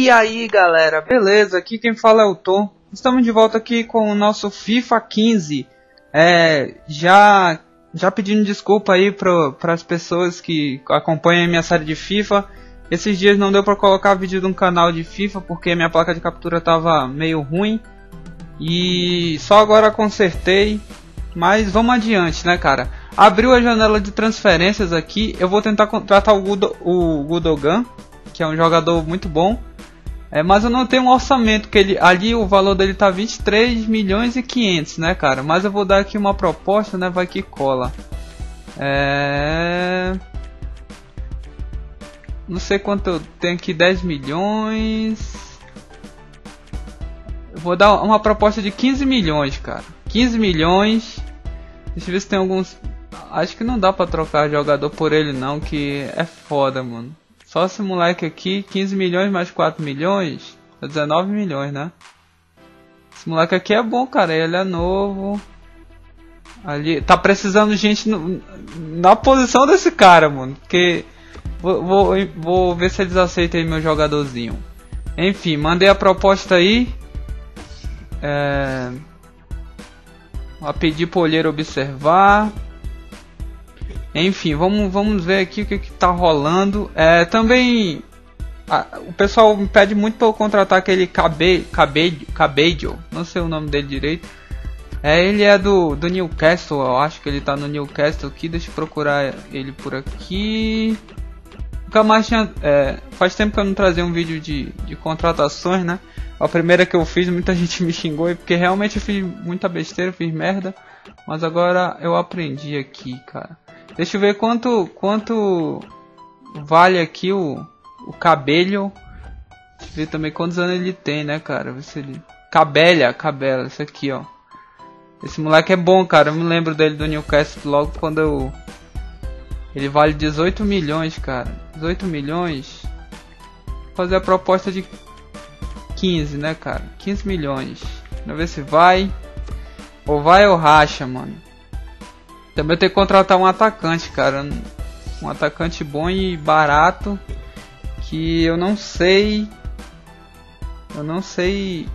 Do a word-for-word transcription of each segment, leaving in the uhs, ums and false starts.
E aí galera, beleza? Aqui quem fala é o Tom. Estamos de volta aqui com o nosso FIFA quinze. É, já, já pedindo desculpa aí para as pessoas que acompanham a minha série de FIFA. Esses dias não deu para colocar vídeo de um canal de FIFA porque minha placa de captura tava meio ruim. E só agora consertei. Mas vamos adiante, né, cara? Abriu a janela de transferências aqui. Eu vou tentar contratar o, Gudo, o Gundogan, que é um jogador muito bom. É, mas eu não tenho um orçamento, que ele, ali o valor dele tá vinte e três milhões e quinhentos, né, cara? Mas eu vou dar aqui uma proposta, né, vai que cola. É... Não sei quanto eu tenho aqui, dez milhões. Eu vou dar uma proposta de quinze milhões, cara. quinze milhões. Deixa eu ver se tem alguns... Acho que não dá pra trocar jogador por ele não, que é foda, mano. Só esse moleque aqui, quinze milhões mais quatro milhões, é dezenove milhões, né? Esse moleque aqui é bom, cara, ele é novo. Ali, tá precisando de gente no, na posição desse cara, mano. Porque vou, vou, vou ver se eles aceitam aí meu jogadorzinho. Enfim, mandei a proposta aí. É... Vou pedir pro olheiro observar. Enfim, vamos, vamos ver aqui o que, que tá rolando. É, também a, o pessoal me pede muito para eu contratar aquele Cabe, Cabedio, Cabedio, não sei o nome dele direito. É, ele é do, do Newcastle, eu acho que ele tá no Newcastle aqui. Deixa eu procurar ele por aqui. Nunca mais tinha, é, faz tempo que eu não trazia um vídeo de, de contratações, né? A primeira que eu fiz, muita gente me xingou, porque realmente eu fiz muita besteira, fiz merda. Mas agora eu aprendi aqui, cara. Deixa eu ver quanto, quanto vale aqui o, o Cabelho. Deixa eu ver também quantos anos ele tem, né, cara? Ver se ele... Cabelha, Cabela, esse aqui, ó. Esse moleque é bom, cara. Eu me lembro dele do Newcastle logo quando eu... Ele vale dezoito milhões, cara. dezoito milhões. Vou fazer a proposta de quinze, né, cara? quinze milhões. Vamos ver se vai. Ou vai ou racha, mano. Também tem que contratar um atacante, cara. Um atacante bom e barato. Que eu não sei. Eu não sei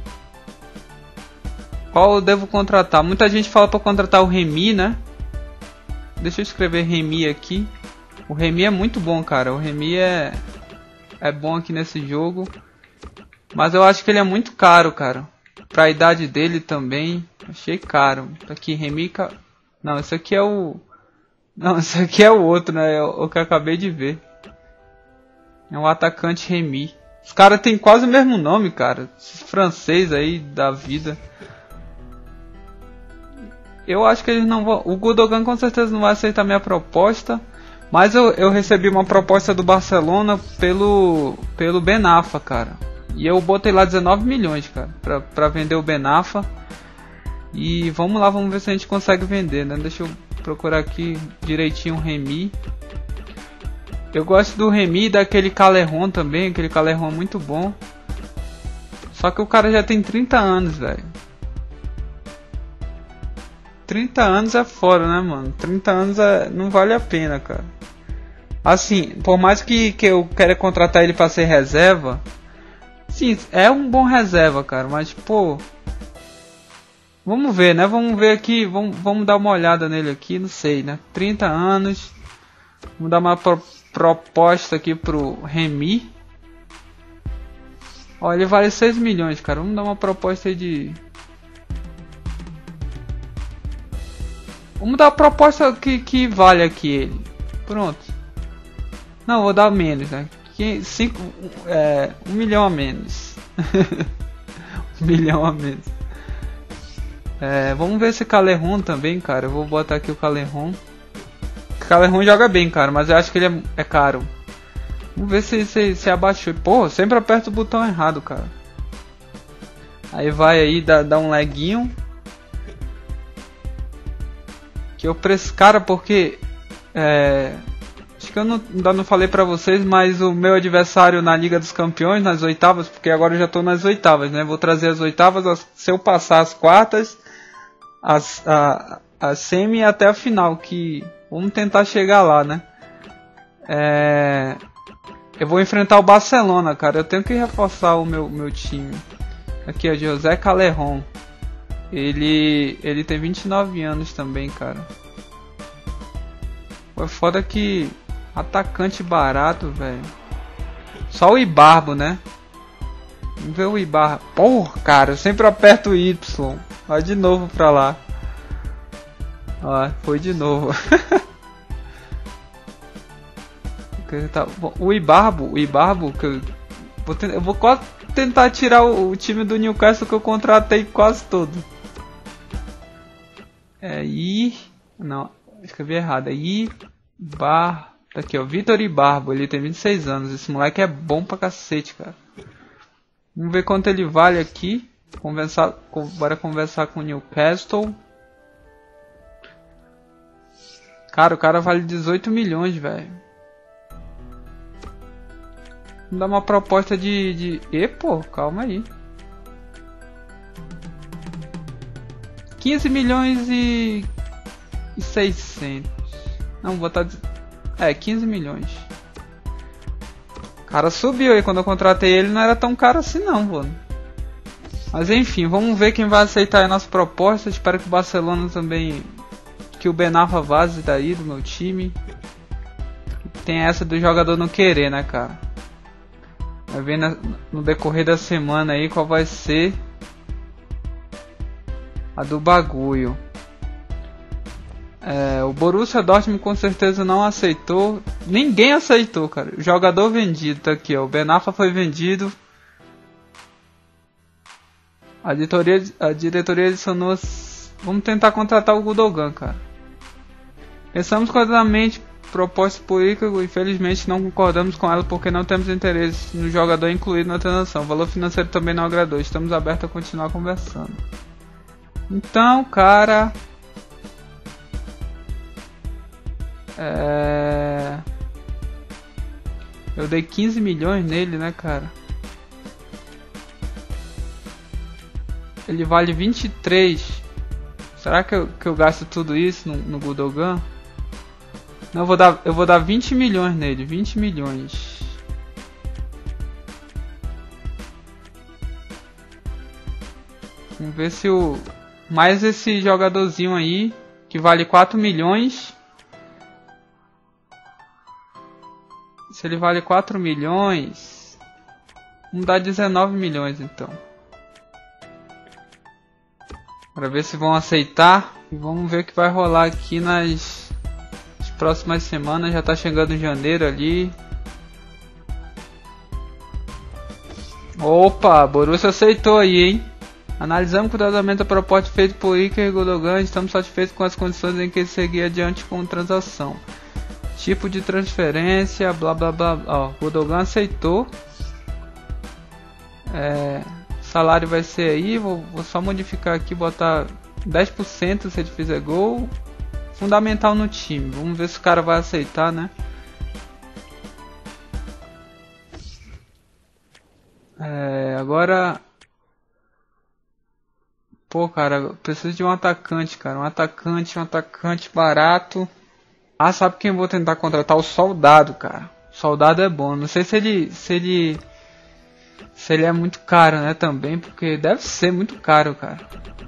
qual eu devo contratar. Muita gente fala para contratar o Remy, né? Deixa eu escrever Remy aqui. O Remy é muito bom, cara. O Remy é, é bom aqui nesse jogo. Mas eu acho que ele é muito caro, cara. Pra idade dele também. Achei caro. Aqui, Remy... Não, esse aqui é o... Não, esse aqui é o outro, né? É o que eu acabei de ver. É um atacante Remy. Os caras têm quase o mesmo nome, cara. Esses francês aí da vida. Eu acho que eles não vão... O Gundogan com certeza não vai aceitar minha proposta. Mas eu, eu recebi uma proposta do Barcelona pelo... Pelo Ben Arfa, cara. E eu botei lá dezenove milhões, cara. Pra, pra vender o Ben Arfa. E vamos lá, vamos ver se a gente consegue vender, né? Deixa eu procurar aqui direitinho o Remy. Eu gosto do Remy e daquele Caleron também. Aquele Caleron é muito bom. Só que o cara já tem trinta anos, velho. trinta anos é fora, né, mano? trinta anos é... não vale a pena, cara. Assim, por mais que, que eu queira contratar ele pra ser reserva. Sim, é um bom reserva, cara. Mas, pô... Vamos ver, né? Vamos ver aqui, vamos, vamos dar uma olhada nele aqui, não sei, né? trinta anos. Vamos dar uma pro, proposta aqui pro Remy. Ó, ele vale seis milhões, cara. Vamos dar uma proposta aí de... Vamos dar a proposta que, que vale aqui ele. Pronto. Não, vou dar menos, né? cinco, é, um milhão a menos. um milhão a menos. É, vamos ver esse Caleron também, cara. Eu vou botar aqui o Caleron. O Caleron joga bem, cara, mas eu acho que ele é, é caro. Vamos ver se, se, se abaixou. Pô, sempre aperto o botão errado, cara. Aí vai aí, dá, dá um laguinho. Que eu preço, cara, porque... É, acho que eu não, ainda não falei pra vocês, mas o meu adversário na Liga dos Campeões, nas oitavas, porque agora eu já tô nas oitavas, né? Vou trazer as oitavas, se eu passar as quartas... As, a, a semi até a final, que vamos tentar chegar lá, né? É... Eu vou enfrentar o Barcelona, cara. Eu tenho que reforçar o meu, meu time. Aqui, ó, José Calerron. Ele, ele tem vinte e nove anos também, cara. Foi foda que atacante barato, velho. Só o Ibarbo, né? Vamos ver o Ibarbo. Porra, cara, eu sempre aperto o Y. Vai de novo pra lá. Ó, foi de novo. O Ibarbo, o Ibarbo, que eu vou, tentar, eu vou quase tentar tirar o, o time do Newcastle que eu contratei quase todo. É I, não, escrevi errado. É Ibar, tá aqui ó, Vitor Ibarbo, ele tem vinte e seis anos. Esse moleque é bom pra cacete, cara. Vamos ver quanto ele vale aqui. Conversar, bora conversar com o Newcastle. Cara, o cara vale dezoito milhões, velho. Vamos dar uma proposta de... de... E, pô, calma aí. quinze milhões e... e seiscentos. Não, vou botar... É, quinze milhões. O cara subiu aí. Quando eu contratei ele não era tão caro assim não, mano. Mas enfim, vamos ver quem vai aceitar a nossa proposta. Espero que o Barcelona também... Que o Ben Arfa vaze daí do meu time. Tem essa do jogador não querer, né, cara? Vai ver na, no decorrer da semana aí qual vai ser a do bagulho. É, o Borussia Dortmund com certeza não aceitou. Ninguém aceitou, cara. O jogador vendido tá aqui, ó. O Ben Arfa foi vendido. A diretoria, a diretoria adicionou. Vamos tentar contratar o Gundogan, cara. Pensamos corretamente. Proposta por Ícaro, infelizmente não concordamos com ela porque não temos interesse no jogador incluído na transação. O valor financeiro também não agradou. Estamos abertos a continuar conversando. Então, cara... É... Eu dei quinze milhões nele, né, cara? Ele vale vinte e três. Será que eu, que eu gasto tudo isso no, no Gundogan? Não, eu vou dar, eu vou dar vinte milhões nele, vinte milhões. Vamos ver se o mais esse jogadorzinho aí que vale quatro milhões. Se ele vale quatro milhões, vamos dar dezenove milhões então. Para ver se vão aceitar e vamos ver o que vai rolar aqui nas próximas semanas. Já tá chegando em janeiro ali. Opa, Borussia aceitou aí, hein? Analisamos cuidadosamente a proposta feita por Iker Gundogan. Estamos satisfeitos com as condições em que seguir adiante com a transação. Tipo de transferência, blá blá blá. Ó, Gundogan aceitou. É, salário vai ser aí. Vou, vou só modificar aqui, botar dez por cento se ele fizer gol. Fundamental no time. Vamos ver se o cara vai aceitar, né? É, agora... Pô, cara, eu preciso de um atacante, cara. Um atacante, um atacante barato. Ah, sabe quem eu vou tentar contratar? O Soldado, cara. O Soldado é bom. Não sei se ele... Se ele... Se ele é muito caro, né? Também, porque deve ser muito caro, cara.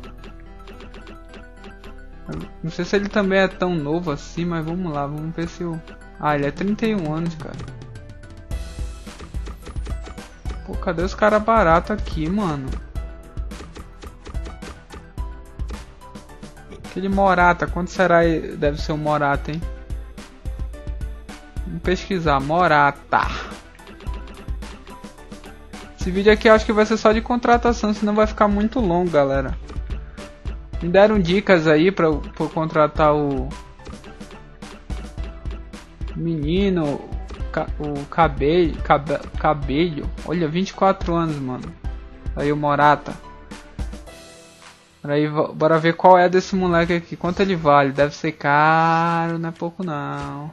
Não sei se ele também é tão novo assim, mas vamos lá, vamos ver se eu... Ah, ele é trinta e um anos, cara. Pô, cadê os caras baratos aqui, mano? Aquele Morata, quanto será? Deve ser o Morata, hein? Vamos pesquisar, Morata. Esse vídeo aqui eu acho que vai ser só de contratação, senão vai ficar muito longo, galera. Me deram dicas aí pra, pra contratar o menino, o cabelo, cabelo, olha, vinte e quatro anos, mano. Aí o Morata. Aí, bora ver qual é desse moleque aqui, quanto ele vale. Deve ser caro, não é pouco não.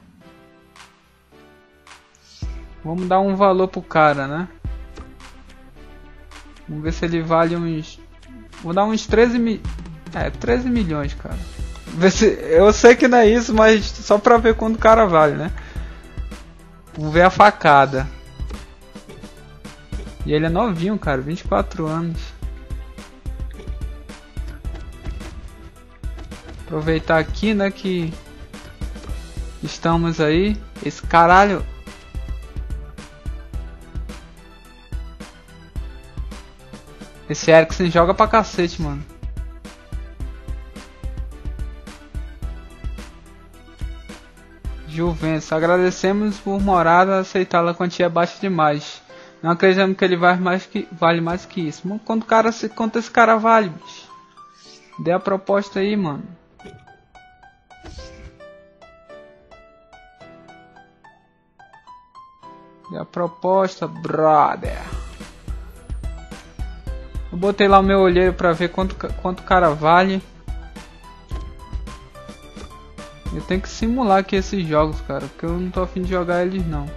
Vamos dar um valor pro cara, né? Vamos ver se ele vale uns... Vou dar uns treze mil... É, treze milhões, cara. Ver se... Eu sei que não é isso, mas só pra ver quanto o cara vale, né? Vamos ver a facada. E ele é novinho, cara, vinte e quatro anos. Aproveitar aqui, né, que estamos aí. Esse caralho. Esse Eriksen joga pra cacete, mano. Juventus, agradecemos por morada, aceitá-la, a quantia é baixa demais. Não acreditamos que ele vale mais que, vale mais que isso. Mano, quanto, cara, quanto esse cara vale, bicho? Dê a proposta aí, mano. Dê a proposta, brother. Eu botei lá o meu olheiro pra ver quanto, quanto o cara vale. Eu tenho que simular aqui esses jogos, cara, porque eu não tô a fim de jogar eles não.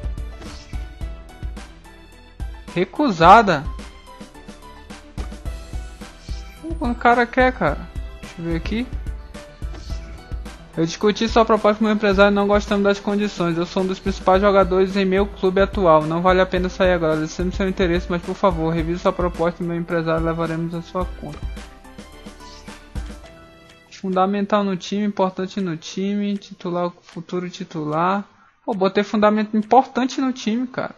Recusada. Quando o cara quer, cara. Deixa eu ver aqui. Eu discuti sua proposta com meu empresário e não gostamos das condições. Eu sou um dos principais jogadores em meu clube atual. Não vale a pena sair agora. Agradecemos seu interesse, mas por favor, revise sua proposta e meu empresário levaremos a sua conta. Fundamental no time, importante no time, titular, futuro titular. Pô, botei fundamento importante no time, cara.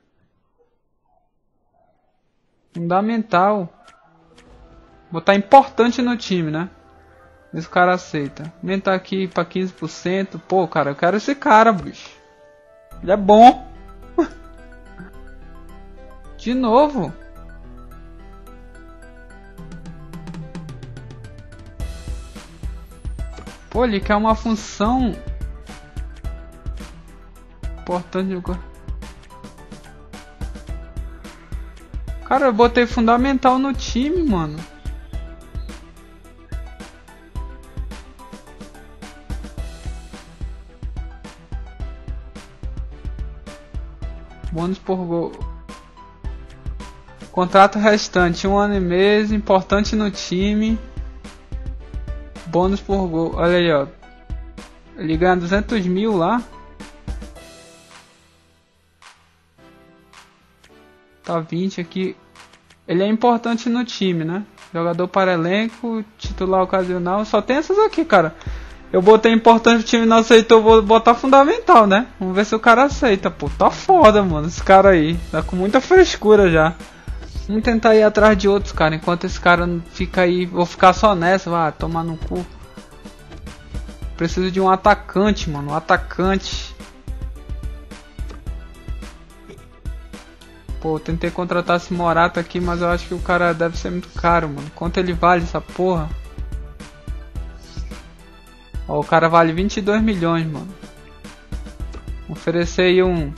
Fundamental. Botar importante no time, né? Esse cara aceita. Aumentar aqui pra quinze por cento. Pô, cara, eu quero esse cara, bicho. Ele é bom. De novo. Pô, ele quer uma função importante. Cara, eu botei fundamental no time, mano. Bônus por gol. Contrato restante, um ano e mês, importante no time. Bônus por gol. Olha aí, ó. Ele ganha duzentos mil lá. Tá vinte aqui. Ele é importante no time, né? Jogador para elenco, titular ocasional. Só tem essas aqui, cara. Eu botei importante, o time não aceitou, vou botar fundamental, né? Vamos ver se o cara aceita. Pô, tá foda, mano, esse cara aí. Tá com muita frescura já. Vamos tentar ir atrás de outros, cara. Enquanto esse cara não fica aí, vou ficar só nessa, vai tomar no cu. Preciso de um atacante, mano. Um atacante. Pô, eu tentei contratar esse Morata aqui, mas eu acho que o cara deve ser muito caro, mano. Quanto ele vale essa porra? Ó, o cara vale vinte e dois milhões, mano. Oferecer aí um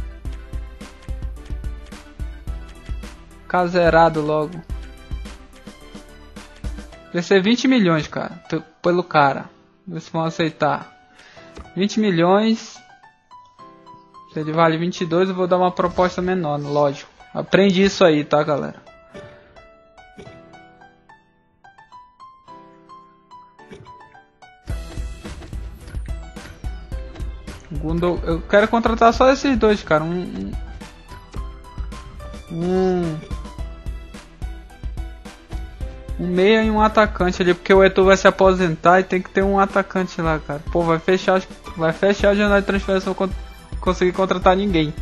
caseirado logo. Oferecer vinte milhões, cara, pelo cara. Vê se vão aceitar. vinte milhões. Se ele vale vinte e dois, eu vou dar uma proposta menor, lógico. Aprendi isso aí, tá, galera? Gundo, eu quero contratar só esses dois, cara. Um, um, um meia e um atacante ali, porque o Eto'o vai se aposentar e tem que ter um atacante lá, cara. Pô, vai fechar, vai fechar a janela de transferência, não vou conseguir contratar ninguém.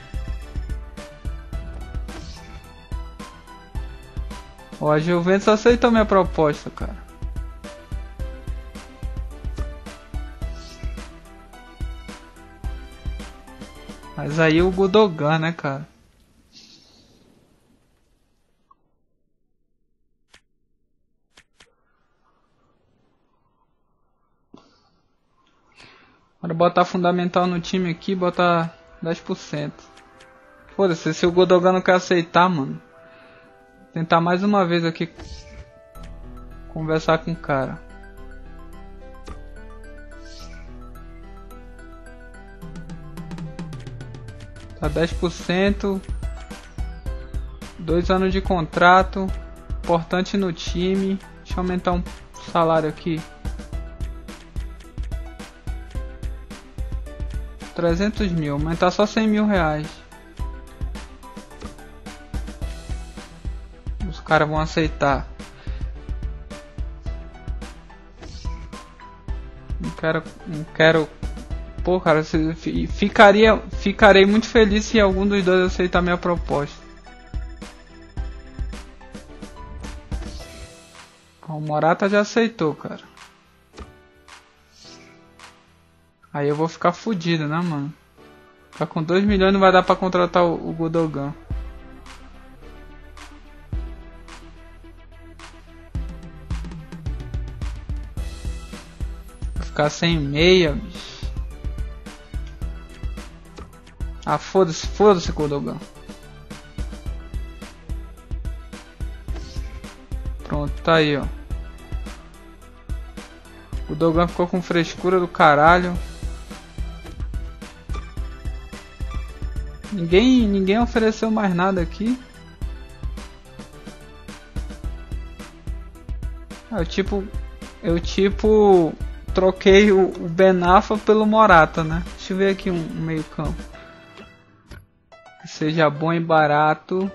Ó, a Juventus aceitou minha proposta, cara. Mas aí o Gundogan, né, cara? Bora botar fundamental no time aqui, botar dez por cento. Foda-se, se o Gundogan não quer aceitar, mano. Tentar mais uma vez aqui conversar com o cara. Tá dez por cento. Dois anos de contrato. Importante no time. Deixa eu aumentar um salário aqui. trezentos mil. Aumentar só cem mil reais. caras vão aceitar. Não quero, não quero. Pô, cara, ficaria, ficarei muito feliz se algum dos dois aceitar minha proposta. O Morata já aceitou, cara. Aí eu vou ficar fudido, né, mano? Tá com dois milhões não vai dar pra contratar o, o Gundogan. Vou ficar sem meia, bicho. Ah, foda-se, foda-se, Gundogan. Pronto, tá aí, ó. O Gundogan ficou com frescura do caralho. Ninguém, ninguém ofereceu mais nada aqui. Eu tipo, eu tipo troquei o, o Ben Arfa pelo Morata, né? Deixa eu ver aqui um, um meio campo. Que seja bom e barato.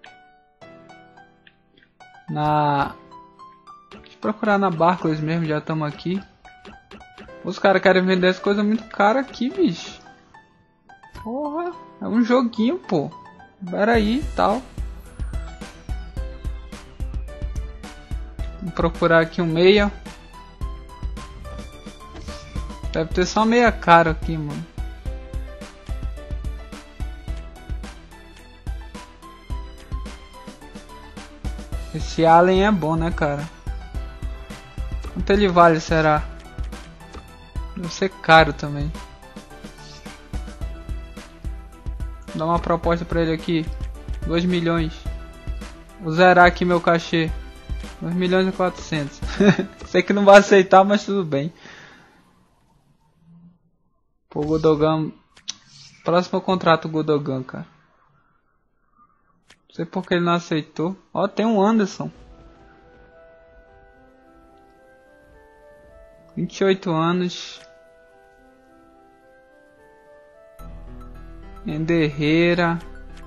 Na... Deixa eu procurar na Barclays mesmo, já estamos aqui. Os caras querem vender as coisas muito caras aqui, bicho. Porra, é um joguinho, pô. Pera aí, tal. Vou procurar aqui um meia. Deve ter só meia cara aqui, mano. Esse Allen é bom, né, cara? Quanto ele vale, será? Deve ser caro também. Vou dar uma proposta pra ele aqui. dois milhões. Vou zerar aqui meu cachê. dois milhões e quatrocentos. Sei que não vai aceitar, mas tudo bem. Pô, Gundogan. Próximo contrato Gundogan, cara. Não sei porque ele não aceitou. Ó, tem um Anderson. vinte e oito anos. Enderreira.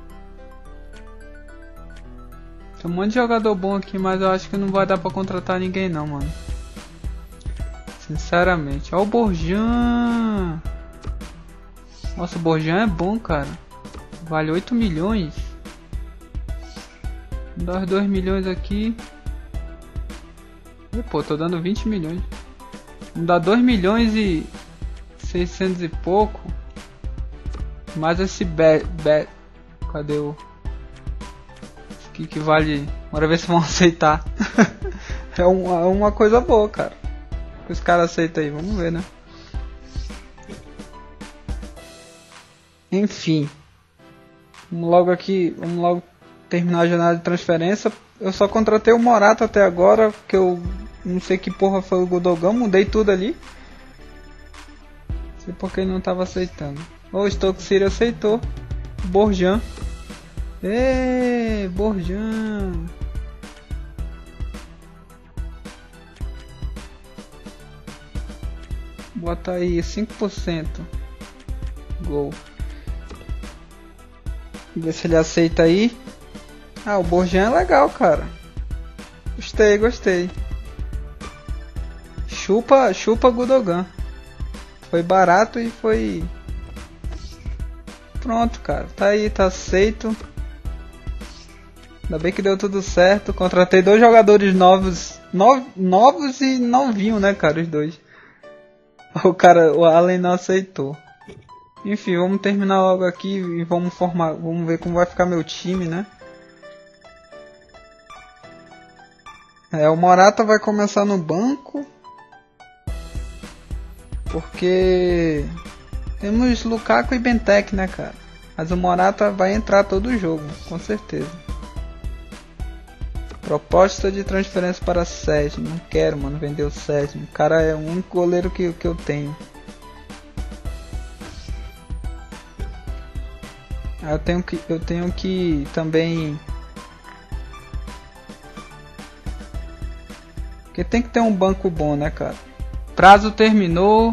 Tem um monte de jogador bom aqui, mas eu acho que não vai dar pra contratar ninguém não, mano. Sinceramente. Ó o Borjan. Nossa, o Borjan é bom, cara. Vale oito milhões. Vou dar dois milhões aqui. E, pô, tô dando vinte milhões. Vamos dar dois milhões e seiscentos e pouco. Mais esse bet, bet. Cadê o... Esse aqui que vale... Bora ver se vão aceitar. é, um, é uma coisa boa, cara. Que os caras aceitam aí, vamos ver, né? Enfim. Vamos logo aqui, vamos logo terminar a jornada de transferência. Eu só contratei o Morata até agora, que eu não sei que porra foi o Gundogan, mudei tudo ali. Não sei porque ele não tava aceitando. O Stoke City aceitou. Borjan. Êêê, Borjan. Bota aí cinco por cento. Gol. Ver se ele aceita aí. Ah, o Borjan é legal, cara. Gostei, gostei. Chupa, chupa Gundogan. Foi barato e foi... Pronto, cara. Tá aí, tá aceito. Ainda bem que deu tudo certo. Contratei dois jogadores novos. No, novos e novinhos, né, cara? Os dois. O cara, o Allen não aceitou. Enfim, vamos terminar logo aqui e vamos formar. Vamos ver como vai ficar meu time, né? É, o Morata vai começar no banco. Porque... Temos Lukaku e Benteke, né, cara? Mas o Morata vai entrar todo o jogo, com certeza. Proposta de transferência para Sérgio. Não quero, mano, vender o Sérgio. O cara é o único goleiro que, que eu tenho. Eu tenho que, eu tenho que também... Porque tem que ter um banco bom, né, cara? Prazo terminou.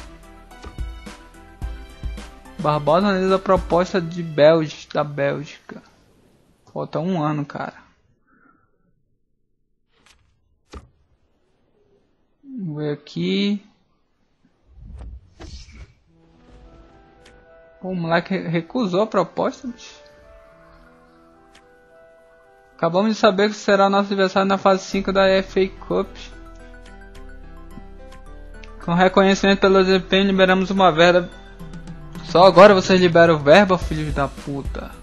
Barbosa analisa a proposta de Bélgica, da Bélgica. Falta um ano, cara. Vamos ver aqui. O moleque recusou a proposta, bicho. Acabamos de saber que será nosso adversário na fase cinco da F A Cup. Com reconhecimento pelo desempenho, liberamos uma verba. Só agora vocês liberam verba, filhos da puta.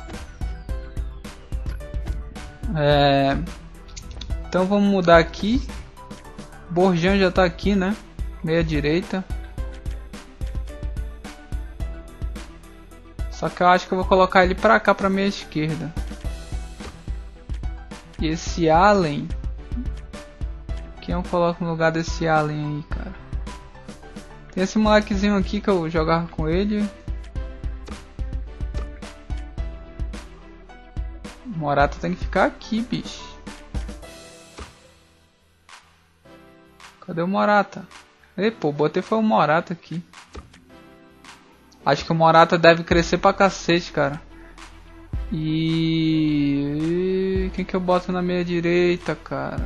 É... Então vamos mudar aqui. Borjan já tá aqui, né? Meia direita. Só que eu acho que eu vou colocar ele pra cá, pra meia esquerda. E esse Allen... Quem eu coloco no lugar desse Allen aí, cara? Tem esse molequezinho aqui que eu jogava com ele. Morata tem que ficar aqui, bicho. Cadê o Morata? Ei, pô, botei foi o Morata aqui. Acho que o Morata deve crescer pra cacete, cara. E... Quem que eu boto na meia direita, cara?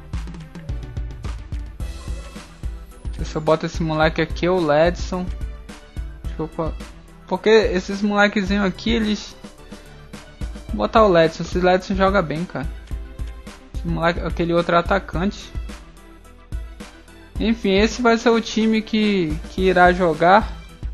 Se eu boto esse moleque aqui, o Ledson. Eu... Porque esses molequezinhos aqui, eles... Vou botar o Ledson. Esse Ledson joga bem, cara. Esse moleque... Aquele outro é atacante. Enfim, esse vai ser o time que, que irá jogar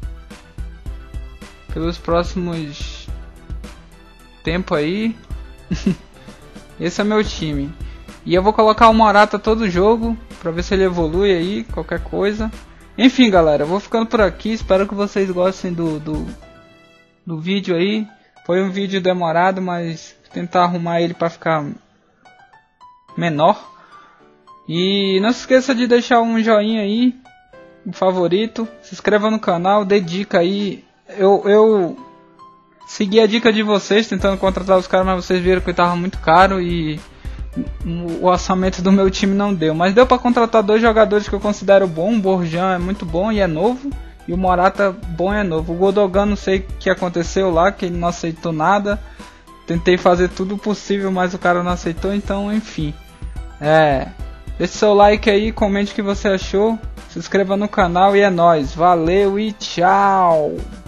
pelos próximos tempo aí. Esse é meu time. E eu vou colocar o Morata todo jogo pra ver se ele evolui aí, qualquer coisa. Enfim, galera, eu vou ficando por aqui. Espero que vocês gostem do, do, do vídeo aí. Foi um vídeo demorado, mas vou tentar arrumar ele pra ficar menor. E não se esqueça de deixar um joinha aí, um favorito, se inscreva no canal, dê dica aí. Eu, eu segui a dica de vocês tentando contratar os caras, mas vocês viram que estava muito caro e o orçamento do meu time não deu. Mas deu para contratar dois jogadores que eu considero bom. O Borjan é muito bom e é novo, e o Morata bom e é novo. O Godogan não sei o que aconteceu lá, que ele não aceitou nada. Tentei fazer tudo possível, mas o cara não aceitou, então enfim. É... Deixe seu like aí, comente o que você achou, se inscreva no canal e é nóis. Valeu e tchau!